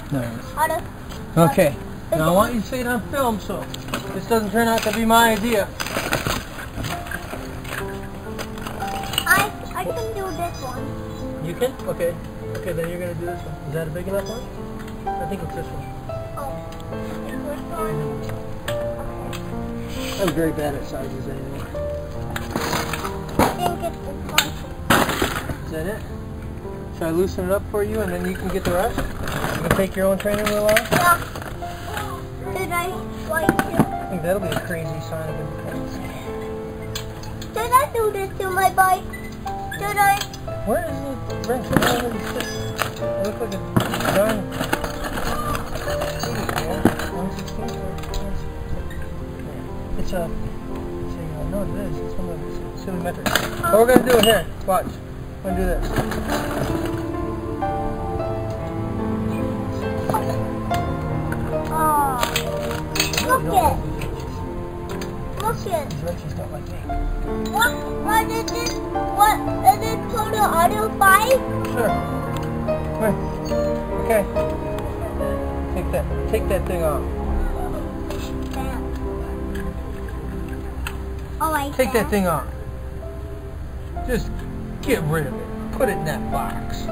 Nice. Okay. Now I want you to see it on film so this doesn't turn out to be my idea. I can do this one. You can? Okay. Okay, then you're going to do this one. Is that a big enough one? I think it's this one. Oh. It's this one? Okay. I'm very bad at sizes anyway. I think it's this one. Is that it? Should I loosen it up for you and then you can get the rest? You can take your own training wheel off? Yeah. Should I like to? I think that'll be a crazy sign of independence. Should I do this to my bike? Should I? Where is the wrench? It looks like a darn... It's a... No, it is. It's one of the symmetric. But we're going to do it here. Watch. We're going to do this. Oh. Look it. Look it. These wrenches don't like me. What is this? What is it for the other bike? Sure. Right. Okay. Take that thing off. Oh, I Take that thing off. Just get rid of it. Put it in that box.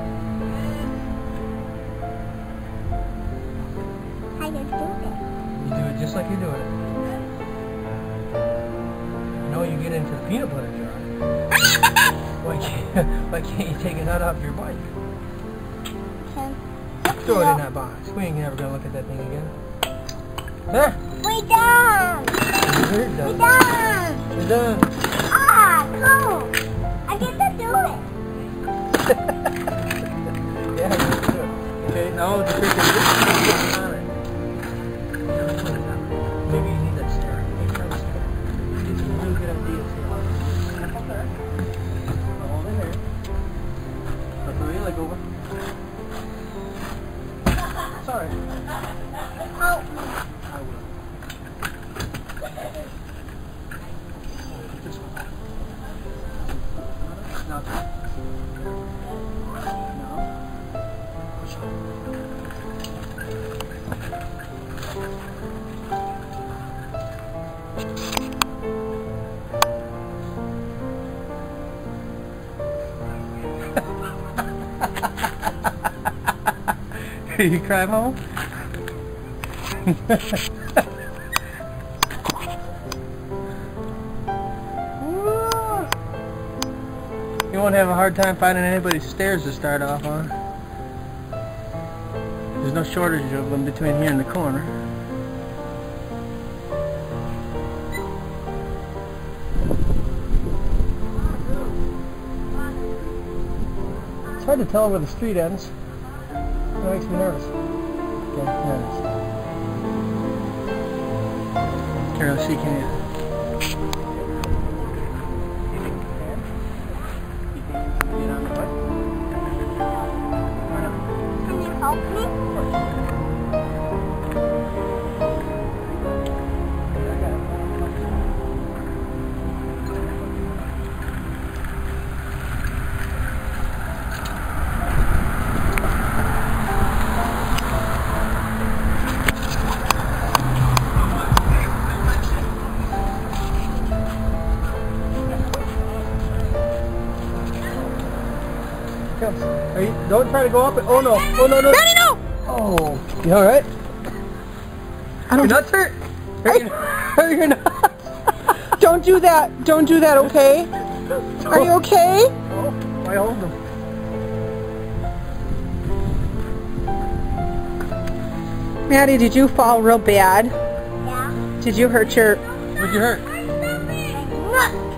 I just do it. You do it just like you're doing it. You know you get into the peanut butter jar. Why can't you take a nut off your bike? Throw it in that box. We ain't never gonna look at that thing again. There. We're done. We're done. We're done. We're done. Ah, cool. I get to do it. Yeah, you can do it. Okay, now the trick is this. On it. Maybe you need that steering. Maybe try the steering. It's a really good idea. Okay. Hold it here. I'll throw your leg over. It's alright. Oh. I will. This one. Now. No. Push on. You cry, Mama? You won't have a hard time finding anybody's stairs to start off on. There's no shortage of them between here and the corner. It's hard to tell where the street ends. That makes me nervous. Okay, there it is. Here, let's see, can you... Get on the bike? Why not? Can you help me? Are you, don't try to go up it. Oh no. Oh no, no. Daddy, no! Oh. You alright? Your nuts hurt? Hurt your nuts? Don't do that. Don't do that, okay? Are you okay? Oh, I hold them. Maddie, did you fall real bad? Yeah. Did you hurt your... What'd you hurt? Look.